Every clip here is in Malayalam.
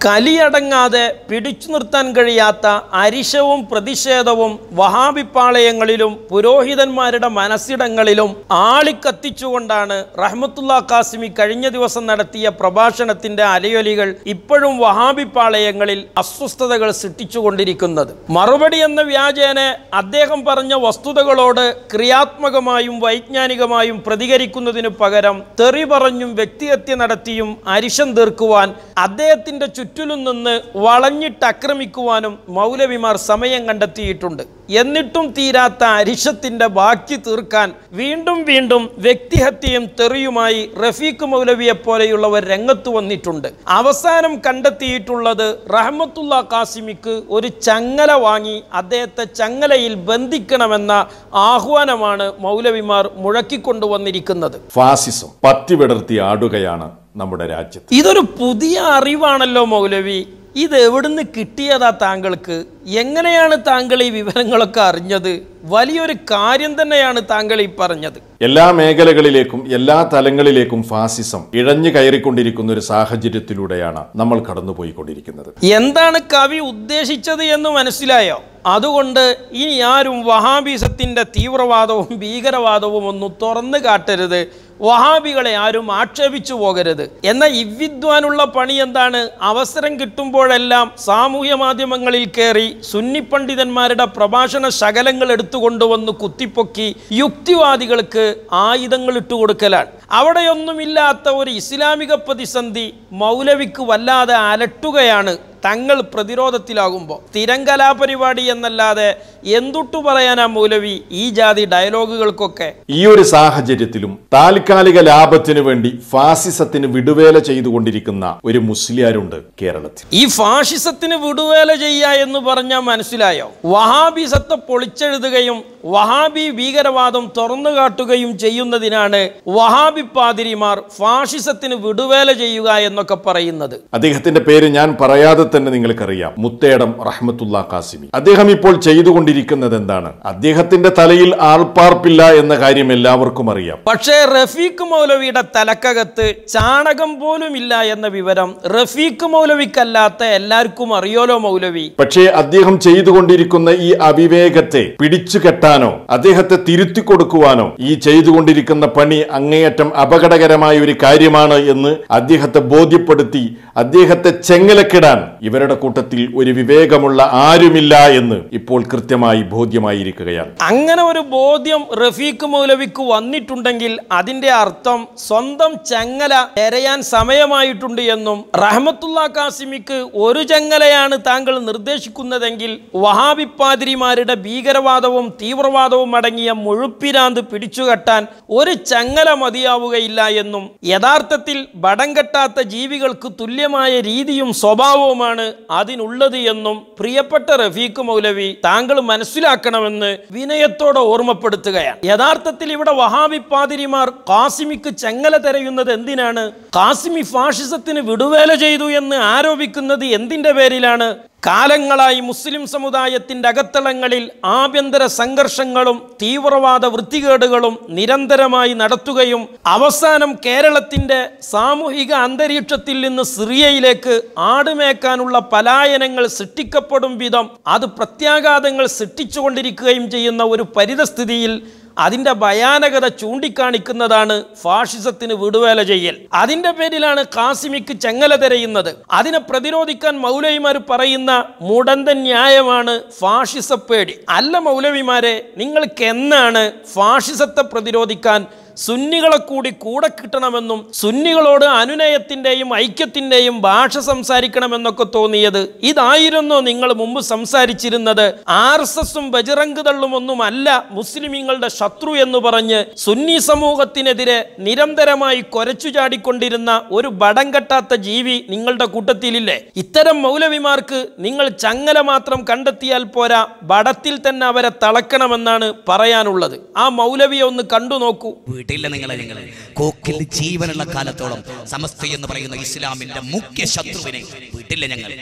കലിയടങ്ങാതെ പിടിച്ചു നിർത്താൻ കഴിയാത്ത അരിശവും പ്രതിഷേധവും വഹാബിപ്പാളയങ്ങളിലും പുരോഹിതന്മാരുടെ മനസ്സിടങ്ങളിലും ആളിക്കത്തിച്ചുകൊണ്ടാണ് റഹ്മത്തുള്ള ഖാസിമി കഴിഞ്ഞ ദിവസം നടത്തിയ പ്രഭാഷണത്തിന്റെ അലയൊലികൾ ഇപ്പോഴും വഹാബിപ്പാളയങ്ങളിൽ അസ്വസ്ഥതകൾ സൃഷ്ടിച്ചുകൊണ്ടിരിക്കുന്നത്. മറുപടി എന്ന വ്യാജേന അദ്ദേഹം പറഞ്ഞ വസ്തുതകളോട് ക്രിയാത്മകമായും വൈജ്ഞാനികമായും പ്രതികരിക്കുന്നതിനു പകരം തെറി പറഞ്ഞും വ്യക്തിഹത്യ നടത്തിയും അരിശം തീർക്കുവാൻ അദ്ദേഹത്തിന്റെ ചുറ്റിലും നിന്ന് വളഞ്ഞിട്ടാക്രമിക്കുവാനും മൗലവിമാർ സമയം കണ്ടെത്തിയിട്ടുണ്ട്. എന്നിട്ടും തീരാത്ത അരിശത്തിന്റെ ബാക്കി തീർക്കാൻ വീണ്ടും വീണ്ടും വ്യക്തിഹത്യയും തെറിയുമായി റഫീഖ് മൗലവിയെ പോലെയുള്ളവർ രംഗത്ത് വന്നിട്ടുണ്ട്. അവസാനം കണ്ടെത്തിയിട്ടുള്ളത് റഹ്മത്തുള്ള ഖാസിമിക്ക് ഒരു ചങ്ങല വാങ്ങി അദ്ദേഹത്തെ ചങ്ങലയിൽ ബന്ധിക്കണമെന്ന ആഹ്വാനമാണ് മൗലവിമാർ മുഴക്കിക്കൊണ്ടുവന്നിരിക്കുന്നത്. ഫാസിസം പത്തിവിടർത്തി ആടുകയാണ് നമ്മുടെ രാജ്യത്ത്. ഇതൊരു പുതിയ അറിവാണല്ലോ മൗലവി. ഇത് എവിടുന്ന് കിട്ടിയതാ താങ്കൾക്ക്? എങ്ങനെയാണ് താങ്കൾ ഈ വിവരങ്ങളൊക്കെ അറിഞ്ഞത്? വലിയൊരു കാര്യം തന്നെയാണ് താങ്കൾ ഈ പറഞ്ഞത്. എല്ലാ മേഖലകളിലേക്കും എല്ലാ തലങ്ങളിലേക്കും ഫാസിസം ഇഴഞ്ഞു കയറിക്കൊണ്ടിരിക്കുന്ന ഒരു സാഹചര്യത്തിലൂടെയാണ് നമ്മൾ കടന്നുപോയിക്കൊണ്ടിരിക്കുന്നത്. എന്താണ് കവി ഉദ്ദേശിച്ചത് എന്ന് മനസ്സിലായോ? അതുകൊണ്ട് ഇനി ആരും വഹാബിസത്തിന്റെ തീവ്രവാദവും ഭീകരവാദവും ഒന്നും തുറന്നു കാട്ടരുത്, വഹാബികളെ ആരും ആക്ഷേപിച്ചു പോകരുത് എന്ന ഇവിദ്വാനുള്ള പണി എന്താണ്? അവസരം കിട്ടുമ്പോഴെല്ലാം സാമൂഹ്യ മാധ്യമങ്ങളിൽ കയറി സുന്നി പണ്ഡിതന്മാരുടെ പ്രഭാഷണ ശകലങ്ങൾ എടുത്തുകൊണ്ടുവന്ന് കുത്തിപ്പൊക്കി യുക്തിവാദികൾക്ക് ആയുധങ്ങൾ ഇട്ടുകൊടുക്കലാണ്. അവിടെയൊന്നുമില്ലാത്ത ഒരു ഇസ്ലാമിക പ്രതിസന്ധി മൗലവിക്ക് വല്ലാതെ അലട്ടുകയാണ്. തങ്ങൾ പ്രതിരോധത്തിലാകുമ്പോൾ സ്ഥിരം കലാപരിപാടി എന്നല്ലാതെ എന്തുട്ടു പറയാനാ മൗലവി ഈ ജാതി ഡയലോഗുകൾക്കൊക്കെ? ഈ ഒരു സാഹചര്യത്തിലും താൽക്കാലിക ലാഭത്തിനു വേണ്ടി ഫാസിസത്തിന് വിടുവേല ചെയ്തുകൊണ്ടിരിക്കുന്ന ഒരു മുസ്ലിയാരുണ്ട് കേരളത്തിൽ. ഈ ഫാഷിസത്തിന് വിടുവേല ചെയ്യുക എന്ന് പറഞ്ഞാൽ മനസ്സിലായോ? വഹാബിസത്തെ പൊളിച്ചെഴുതുകയും വഹാബി ഭീകരവാദം തുറന്നു കാട്ടുകയും ചെയ്യുന്നതിനാണ് വഹാബി പാതിരിമാർ ഫാഷിസത്തിന് വിടുവേല ചെയ്യുക എന്നൊക്കെ പറയുന്നത്. അദ്ദേഹത്തിന്റെ പേര് ഞാൻ പറയാതെ തന്നെ നിങ്ങൾക്കറിയാം, മുത്തേടം റഹ്മത്തുള്ള ഖാസിമി. അദ്ദേഹം ഇപ്പോൾ ചെയ്തുകൊണ്ടിരിക്കുന്നത് എന്താണ്? അദ്ദേഹത്തിന്റെ തലയിൽ ആൾപ്പാർപ്പില്ല എന്ന കാര്യം എല്ലാവർക്കും അറിയാം. പക്ഷേ റഫീഖ് മൗലവിയുടെ തലക്കകത്ത് ചാണകം പോലും ഇല്ല എന്ന വിവരം റഫീഖ് മൗലവിക്കല്ലാത്ത എല്ലാവർക്കും അറിയോലോ മൗലവി. പക്ഷേ അദ്ദേഹം ചെയ്തുകൊണ്ടിരിക്കുന്ന ഈ അവിവേകത്തെ പിടിച്ചു കെട്ടാനോ അദ്ദേഹത്തെ തിരുത്തി കൊടുക്കുവാനോ ഈ ചെയ്തുകൊണ്ടിരിക്കുന്ന പണി അങ്ങേയറ്റം അപകടകരമായ ഒരു കാര്യമാണ് എന്ന് അദ്ദേഹത്തെ ബോധ്യപ്പെടുത്തി അദ്ദേഹത്തെ ചെങ്ങലക്കിടാൻ ഇവരുടെ കൂട്ടത്തിൽ ഒരു വിവേകമുള്ള ആരുമില്ല എന്ന് ഇപ്പോൾ കൃത്യമായി ബോധ്യമായിരിക്കുകയാണ്. അങ്ങനെ ഒരു ബോധ്യം റഫീഖ് മൗലവിക്ക് വന്നിട്ടുണ്ടെങ്കിൽ അതിന്റെ അർത്ഥം സ്വന്തം ചങ്ങല എരയാൻ സമയമായിട്ടുണ്ട് എന്നും റഹ്മത്തുള്ള ഖാസിമിക്ക് ഒരു ചങ്ങലയാണ് താങ്കൾ നിർദ്ദേശിക്കുന്നതെങ്കിൽ വഹാബി പാതിരിമാരുടെ ഭീകരവാദവും തീവ്രവാദവും അടങ്ങിയ മുഴുപ്പിരാന്ത് പിടിച്ചുകെട്ടാൻ ഒരു ചങ്ങല മതിയാവുകയില്ല എന്നും യഥാർത്ഥത്തിൽ ബടം കെട്ടാത്ത ജീവികൾക്ക് തുല്യമായ രീതിയും സ്വഭാവവുമാണ് അതിനുള്ളത് എന്നും പ്രിയപ്പെട്ട റഫീഖ് മൗലവി താങ്കൾ മനസ്സിലാക്കണമെന്ന് വിനയത്തോടെ ഓർമ്മപ്പെടുത്തുകയാണ്. യഥാർത്ഥത്തിൽ ഇവിടെ വഹാബി പാതിരിമാർ ഖാസിമിക്ക് ചങ്ങല തിരയുന്നത് എന്തിനാണ്? ഖാസിമി ഫാഷിസത്തിന് വിടുവേല ചെയ്തു എന്ന് ആരോപിക്കുന്നത് എന്തിന്റെ പേരിലാണ്? കാലങ്ങളായി മുസ്ലിം സമുദായത്തിൻ്റെ അകത്തളങ്ങളിൽ ആഭ്യന്തര സംഘർഷങ്ങളും തീവ്രവാദ വൃത്തികേടുകളും നിരന്തരമായി നടത്തുകയും അവസാനം കേരളത്തിൻ്റെ സാമൂഹിക അന്തരീക്ഷത്തിൽ നിന്ന് സിറിയയിലേക്ക് ആടുമേക്കാനുള്ള പലായനങ്ങൾ സൃഷ്ടിക്കപ്പെടും വിധം അത് പ്രത്യാഘാതങ്ങൾ സൃഷ്ടിച്ചുകൊണ്ടിരിക്കുകയും ചെയ്യുന്ന ഒരു പരിതസ്ഥിതിയിൽ അതിൻ്റെ ഭയാനകത ചൂണ്ടിക്കാണിക്കുന്നതാണ് ഫാഷിസത്തിന് വിടുവേല ചെയ്യൽ. അതിൻ്റെ പേരിലാണ് ഖാസിമിക്ക് ചങ്ങല തിരയുന്നത്. അതിനെ പ്രതിരോധിക്കാൻ മൗലവിമാർ പറയുന്ന മുടന്തൻ ന്യായമാണ് ഫാഷിസപ്പേടി. അല്ല മൗലവിമാരെ, നിങ്ങൾക്ക് എന്നാണ് ഫാഷിസത്തെ പ്രതിരോധിക്കാൻ സുന്നികളെ കൂടെ കിട്ടണമെന്നും സുന്നികളോട് അനുനയത്തിൻ്റെയും ഐക്യത്തിൻ്റെയും ഭാഷ സംസാരിക്കണമെന്നൊക്കെ തോന്നിയത്? ഇതായിരുന്നോ നിങ്ങൾ മുമ്പ് സംസാരിച്ചിരുന്നത്? RSSും ബജ്റംഗ് ദളും ഒന്നുമല്ല മുസ്ലിമീങ്ങളുടെ ശത്രു എന്ന് പറഞ്ഞ് സുന്നി സമൂഹത്തിനെതിരെ നിരന്തരമായി കൊരച്ചു ചാടിക്കൊണ്ടിരുന്ന ഒരു ബടം കെട്ടാത്ത ജീവി നിങ്ങളുടെ കൂട്ടത്തിലില്ലേ? ഇത്തരം മൗലവിമാർക്ക് നിങ്ങൾ ചങ്ങല മാത്രം കണ്ടെത്തിയാൽ പോരാ, ബടത്തിൽ തന്നെ അവരെ തളക്കണമെന്നാണ് പറയാനുള്ളത്. ആ മൗലവിയെ ഒന്ന് കണ്ടു നോക്കൂ. വീട്ടില്ല നിങ്ങളെ കോക്കിൽ ജീവനുള്ള കാലത്തോളം സമസ്ത എന്ന് പറയുന്ന ഇസ്ലാമിന്റെ മുഖ്യ ശത്രുവിനെ വീട്ടില്ല ഞങ്ങൾ.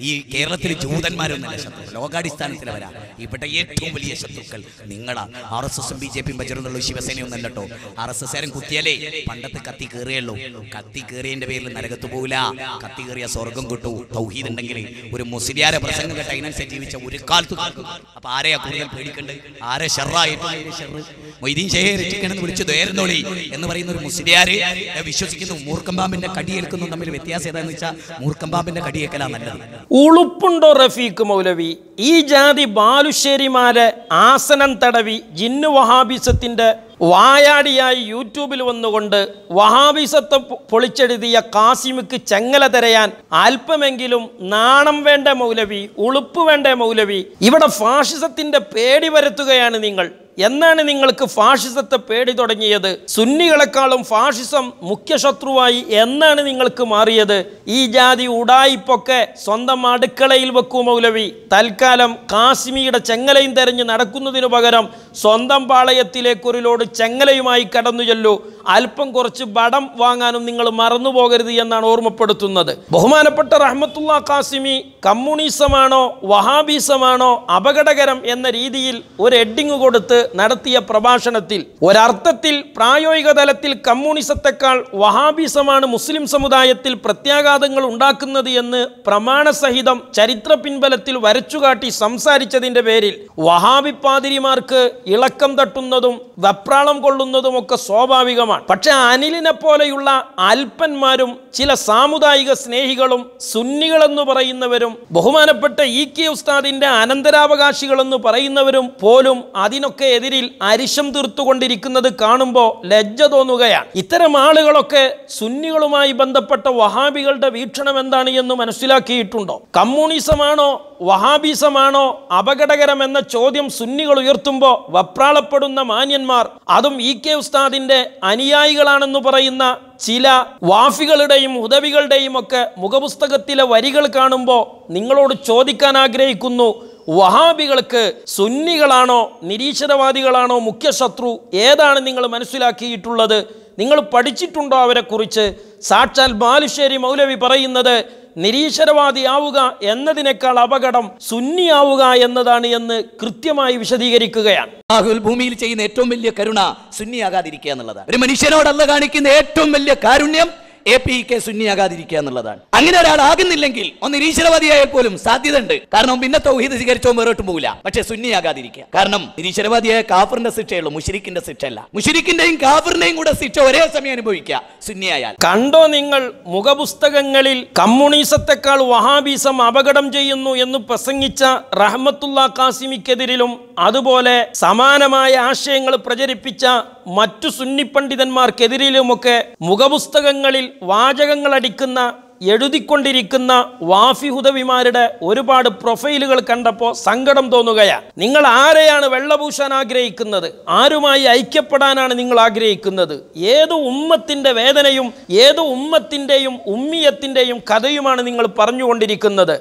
ഈ കേരളത്തിലെ ജൂതന്മാരൊന്നല്ല ശത്രു, ലോകാടിസ്ഥാനത്തിൽ വരാ. ഇവിടെ ഏറ്റവും വലിയ ശത്രുക്കൾ നിങ്ങളാ. RSS BJP ബജറംഗ് ശിവസേനയൊന്നല്ല കേട്ടോ. RSS കുത്തിയാലേ പണ്ടത്തെ കത്തി കയറിയുള്ളൂ. കത്തി കയറിയതിന്റെ പേരിൽ നരകത്ത് പോകില്ല. കത്തി കയറിയ സ്വർഗം കിട്ടൂ. തൗഹീദ് ഉണ്ടെങ്കിൽ ഒരു മുസ്ലിയാരെ പ്രസംഗം കേട്ട അതിനനുസരിച്ച് ജീവിച്ച ഒരു കാലത്ത്. അപ്പൊ ആരെയാ കൂടുതൽ പേടിക്കണ്ട്? ആരെ ഷെറായിട്ട് മൊയ്തീൻ ഷെയ്ഖ് രക്ഷിക്കണമെന്ന് വിളിച്ചു ദ്വേരനോളി എന്ന് പറയുന്ന ഒരു മുസ്ലിയാര് വിശ്വസിക്കുന്നു മൂർക്കമ്പാമ്പിന്റെ കടിയേൽക്കുന്നു. തമ്മിൽ വ്യത്യാസം ഏതാന്ന് വെച്ചാൽ മൂർക്കമ്പാമ്പിന്റെ കടിയേക്കലാ നല്ലത്. ഉളുപ്പുണ്ടോ റഫീഖ് മൗലവി? ഈ ജാതി ബാലുശ്ശേരിമാരെ ആസനം തടവി ജിന്നു വഹാബിസത്തിന്റെ വായാടിയായി യൂട്യൂബിൽ വന്നുകൊണ്ട് വഹാബിസത്തെ പൊളിച്ചെഴുതിയ കാസിമിക്ക് ചെങ്ങല തരയാൻ അല്പമെങ്കിലും നാണം വേണ്ട മൗലവി, ഉളുപ്പ് വേണ്ട മൗലവി? ഇവിടെ ഫാഷിസത്തിന്റെ പേടി വരുത്തുകയാണ് നിങ്ങൾ. എന്നാണ് നിങ്ങൾക്ക് ഫാഷിസത്തെ പേടി തുടങ്ങിയത്? സുന്നികളെക്കാളും ഫാഷിസം മുഖ്യ ശത്രുവായി എന്നാണ് നിങ്ങൾക്ക് മാറിയത്? ഈ ജാതി ഉടായിപ്പൊക്കെ സ്വന്തം അടുക്കളയിൽ വെക്കൂ മൗലവി. തൽക്കാലം കാസിമിയുടെ ചെങ്ങലയും തെരഞ്ഞ് നടക്കുന്നതിനു പകരം സ്വന്തം പാളയത്തിലേക്കൊരു ലോഡ് ചെങ്ങലയുമായി കടന്നു ചെല്ലൂ. അല്പം കുറച്ച് ബടം വാങ്ങാനും നിങ്ങൾ മറന്നുപോകരുത് എന്നാണ് ഓർമ്മപ്പെടുത്തുന്നത്. ബഹുമാനപ്പെട്ട റഹ്മത്തുള്ള കാസിമി കമ്മ്യൂണിസമാണോ വഹാബിസമാണോ അപകടകരം എന്ന രീതിയിൽ ഒരു ഹെഡിങ് കൊടുത്ത് നടത്തിയ പ്രഭാഷണത്തിൽ ഒരർത്ഥത്തിൽ പ്രായോഗിക തലത്തിൽ കമ്മ്യൂണിസത്തെക്കാൾ വഹാബിസമാണ് മുസ്ലിം സമുദായത്തിൽ പ്രത്യാഘാതങ്ങൾ ഉണ്ടാക്കുന്നത് എന്ന് പ്രമാണസഹിതം ചരിത്ര പിൻബലത്തിൽ വരച്ചുകാട്ടി സംസാരിച്ചതിന്റെ പേരിൽ വഹാബി പാതിരിമാർക്ക് ഇളക്കം തട്ടുന്നതും വെപ്രാളം കൊള്ളുന്നതുമൊക്കെ സ്വാഭാവികമാണ്. പക്ഷെ അനിലിനെ പോലെയുള്ള അല്പന്മാരും ചില സാമുദായിക സ്നേഹികളും സുന്നികളെന്ന് പറയുന്നവരും ബഹുമാനപ്പെട്ട EK ഉസ്താദിന്റെ അനന്തരാവകാശികളെന്ന് പറയുന്നവരും പോലും അതിനൊക്കെ എതിരിൽ അരിശം തീർത്തുകൊണ്ടിരിക്കുന്നത് കാണുമ്പോൾ ലജ്ജ തോന്നുകയാണ്. ഇത്തരം ആളുകളൊക്കെ സുന്നികളുമായി ബന്ധപ്പെട്ട വഹാബികളുടെ വീക്ഷണം എന്താണ് എന്ന് മനസ്സിലാക്കിയിട്ടുണ്ടോ? കമ്മ്യൂണിസമാണോ വഹാബിസമാണോ അപകടകരം എന്ന ചോദ്യം സുന്നികൾ ഉയർത്തുമ്പോൾ വപ്രാളപ്പെടുന്ന മാന്യന്മാർ, അതും EK ഉസ്താദിന്റെ അനുയായികളാണെന്ന് പറയുന്ന ചില വാഫികളുടെയും ഉദവികളുടെയും ഒക്കെ മുഖപുസ്തകത്തിലെ വരികൾ കാണുമ്പോൾ നിങ്ങളോട് ചോദിക്കാൻ ആഗ്രഹിക്കുന്നു, വഹാബികൾക്ക് സുന്നികളാണോ നിരീശ്വരവാദികളാണോ മുഖ്യ ശത്രു? ഏതാണ് നിങ്ങൾ മനസ്സിലാക്കിയിട്ടുള്ളത്? നിങ്ങൾ പഠിച്ചിട്ടുണ്ടോ അവരെക്കുറിച്ച്? സാക്ഷാൽ ബാലുശ്ശേരി മൗലവി പറയുന്നത് നിരീശ്വരവാദിയാവുക എന്നതിനേക്കാൾ അപകടം സുന്നിയാവുക എന്നതാണ് എന്ന് കൃത്യമായി വിശദീകരിക്കുകയാണ്. ഭൂമിയിൽ ചെയ്യുന്ന ഏറ്റവും വലിയ കരുണ സുന്നിയാകാതിരിക്കുക എന്നുള്ളതാണ്. ഒരു മനുഷ്യനോട് അല്ലാഹ് കാണിക്കുന്ന ഏറ്റവും വലിയ കാരുണ്യം APK സുന്നിയാകാതിരിക്കുക എന്നുള്ളതാണ്. അങ്ങനെ ഒരാളാകുന്നില്ലെങ്കിൽ ഒന്ന് നിരീശ്വരവാദിയായാൽ പോലും സാധ്യത ഉണ്ട്. കാരണം പിന്നെ തൗഹീദ് സ്വീകരിച്ചോ വേറോട്ടും പോകില്ല. പക്ഷെ സുന്നിയാകാതിരിക്കുക. കാരണം നിരീശ്വരവാദിയായ കാഫറിന്റെ ശിക്ഷയുള്ളൂ, മുശ്രിക്കിന്റെ ശിക്ഷയല്ല. മുശ്രിക്കിന്റെയും കാഫറിന്റെയും കൂടെ ശിക്ഷ ഒരേ സമയം അനുഭവിക്കുക സുന്നിയായാൽ. കണ്ടോ നിങ്ങൾ മുഖപുസ്തകങ്ങളിൽ കമ്മ്യൂണിസത്തെക്കാൾ വഹാബിസം അപകടം ചെയ്യുന്നു എന്ന് പ്രസംഗിച്ച റഹ്മത്തുള്ള കാസിമിക്കെതിരിലും അതുപോലെ സമാനമായ ആശയങ്ങൾ പ്രചരിപ്പിച്ച മറ്റു സുന്നി പണ്ഡിതന്മാർക്കെതിരിലുമൊക്കെ മുഖപുസ്തകങ്ങളിൽ വാചകങ്ങൾ അടിക്കുന്ന എഴുതിക്കൊണ്ടിരിക്കുന്ന വാഫി ഹുദവിമാരുടെ ഒരുപാട് പ്രൊഫൈലുകൾ കണ്ടപ്പോൾ സങ്കടം തോന്നുകയാണ്. നിങ്ങൾ ആരെയാണ് വെള്ളപൂശാൻ ആഗ്രഹിക്കുന്നത്? ആരുമായി ഐക്യപ്പെടാനാണ് നിങ്ങൾ ആഗ്രഹിക്കുന്നത്? ഏത് ഉമ്മത്തിന്റെ വേദനയും ഏത് ഉമ്മത്തിൻ്റെയും ഉമ്മിയത്തിൻ്റെയും കഥയുമാണ് നിങ്ങൾ പറഞ്ഞുകൊണ്ടിരിക്കുന്നത്?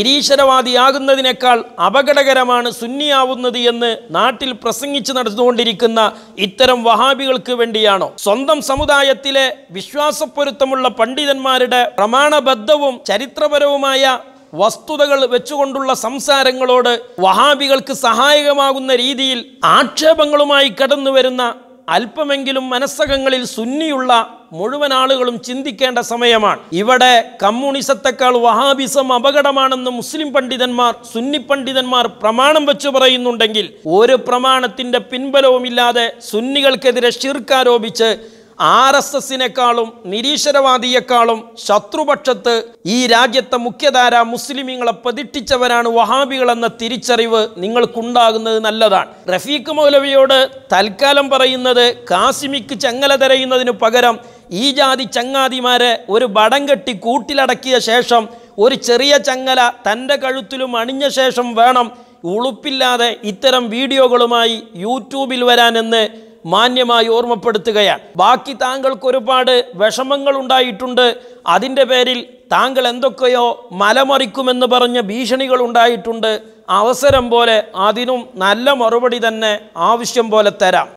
നിരീശ്വരവാദിയാകുന്നതിനേക്കാൾ അപകടകരമാണ് സുന്നിയാവുന്നത് എന്ന് നാട്ടിൽ പ്രസംഗിച്ച് നടന്നുകൊണ്ടിരിക്കുന്ന ഇത്തരം വഹാബികൾക്ക് വേണ്ടിയാണോ? സ്വന്തം സമുദായത്തിലെ വിശ്വാസപ്പൊരുത്തമുള്ള പണ്ഡിതന്മാരുടെ പ്രമാണബദ്ധവും ചരിത്രപരവുമായ വസ്തുതകൾ വെച്ചുകൊണ്ടുള്ള സംസാരങ്ങളോട് വഹാബികൾക്ക് സഹായകമാകുന്ന രീതിയിൽ ആക്ഷേപങ്ങളുമായി കടന്നു വരുന്ന അല്പമെങ്കിലും മനസ്സകങ്ങളിൽ സുന്നിയുള്ള മുഴുവൻ ആളുകളും ചിന്തിക്കേണ്ട സമയമാണ്. ഇവിടെ കമ്മ്യൂണിസത്തെക്കാൾ വഹാബിസം അപകടമാണെന്ന് മുസ്ലിം പണ്ഡിതന്മാർ സുന്നി പണ്ഡിതന്മാർ പ്രമാണം വെച്ച് പറയുന്നുണ്ടെങ്കിൽ ഒരു പ്രമാണത്തിന്റെ പിൻബലവുമില്ലാതെ സുന്നികൾക്കെതിരെ ശിർക്ക് ആരോപിച്ച് RSSനേക്കാളും നിരീശ്വരവാദിയെക്കാളും ശത്രുപക്ഷത്ത് ഈ രാജ്യത്തെ മുഖ്യധാര മുസ്ലിമീങ്ങളെ പ്രതിഷ്ഠിച്ചവരാണ് വഹാബികളെന്ന തിരിച്ചറിവ് നിങ്ങൾക്കുണ്ടാകുന്നത് നല്ലതാണ്. റഫീഖ് മൗലവിയോട് തൽക്കാലം പറയുന്നത് കാസിമിക്ക് ചെങ്ങല തിരയുന്നതിന് പകരം ഈ ജാതി ചങ്ങാതിമാരെ ഒരു ബടം കെട്ടി കൂട്ടിലടക്കിയ ശേഷം ഒരു ചെറിയ ചങ്ങല തൻ്റെ കഴുത്തിലും അണിഞ്ഞ ശേഷം വേണം ഉളുപ്പില്ലാതെ ഇത്തരം വീഡിയോകളുമായി യൂട്യൂബിൽ വരാനെന്ന് മാന്യമായി ഓർമ്മപ്പെടുത്തുകയാണ്. ബാക്കി താങ്കൾക്ക് ഒരുപാട് വിഷമങ്ങൾ ഉണ്ടായിട്ടുണ്ട്. അതിൻ്റെ പേരിൽ താങ്കൾ എന്തൊക്കെയോ മലമറിക്കുമെന്ന് പറഞ്ഞ ഭീഷണികൾ ഉണ്ടായിട്ടുണ്ട്. അവസരം പോലെ അതിനും നല്ല മറുപടി തന്നെ ആവശ്യം പോലെ തരാം.